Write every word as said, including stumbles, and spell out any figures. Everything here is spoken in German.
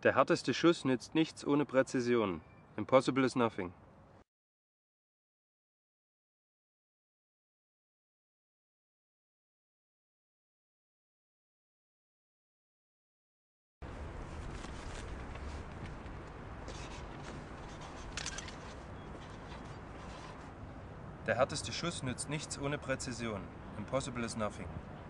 Der härteste Schuss nützt nichts ohne Präzision. Impossible is nothing. Der härteste Schuss nützt nichts ohne Präzision. Impossible is nothing.